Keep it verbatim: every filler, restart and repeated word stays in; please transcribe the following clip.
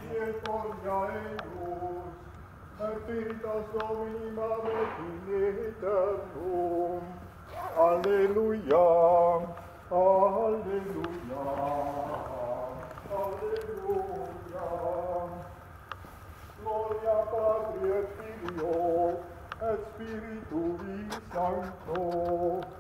propitietor eius, et spiritus Domini mavet in aeternum. Alleluia, alleluia, alleluia. Gloria Patri et Filio et Spiritui Sancto,